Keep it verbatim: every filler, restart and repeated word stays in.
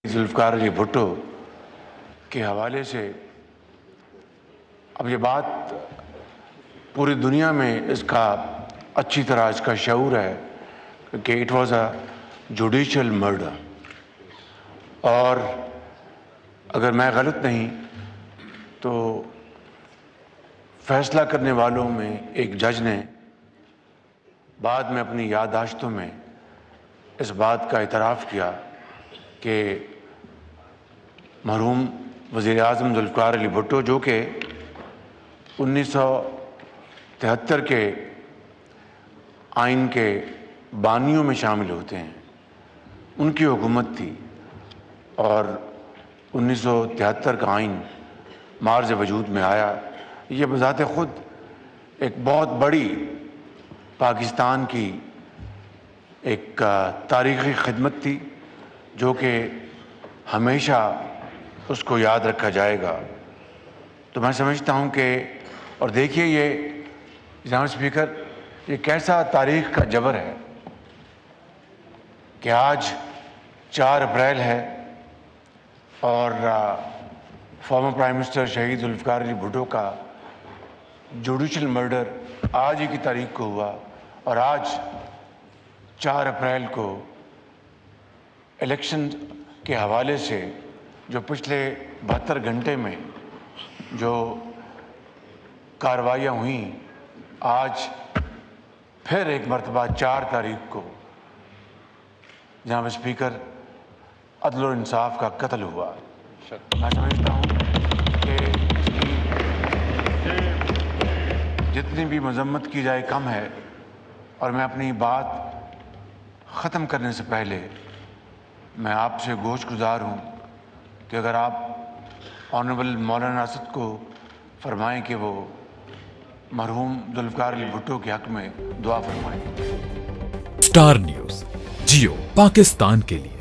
जुल्फ़िकार अली भुट्टो के हवाले से अब ये बात पूरी दुनिया में इसका अच्छी तरह इसका शऊर है कि it was a judicial murder. और अगर मैं गलत नहीं तो फैसला करने वालों में एक जज ने बाद में अपनी याददाश्तों में इस बात का इतराफ़ किया कि मरहूम वज़ीर-ए-आज़म जुल्फ़िकार अली भुट्टो, जो कि उन्नीस सौ तिहत्तर के आइन के बानियों में शामिल होते हैं, उनकी हुकूमत थी और उन्नीस सौ तिहत्तर का आइन मार्ज वजूद में आया। ये बज़ात ख़ुद एक बहुत बड़ी पाकिस्तान की एक तारीख़ी खिदमत थी जो कि हमेशा उसको याद रखा जाएगा। तो मैं समझता हूँ कि और देखिए ये जनाब स्पीकर, ये कैसा तारीख़ का जबर है कि आज चार अप्रैल है और फॉर्मर प्राइम मिनिस्टर शहीद जुल्फ़िकार अली भुट्टो का जुडिशल मर्डर आज ही की तारीख को हुआ और आज चार अप्रैल को इलेक्शन के हवाले से जो पिछले बहत्तर घंटे में जो कार्रवाइयाँ हुई, आज फिर एक मरतबा चार तारीख को जनाब स्पीकर अदल और इंसाफ का कत्ल हुआ। मैं समझता हूँ कि इसकी जितनी भी मजम्मत की जाए कम है। और मैं अपनी बात ख़त्म करने से पहले मैं आपसे गोश गुजार हूँ कि अगर आप ऑनरेबल मौलाना असद को फरमाएं कि वो मरहूम जुल्फ़िकार अली भुट्टो के हक़ में दुआ फरमाएं। स्टार न्यूज़ जियो पाकिस्तान के लिए।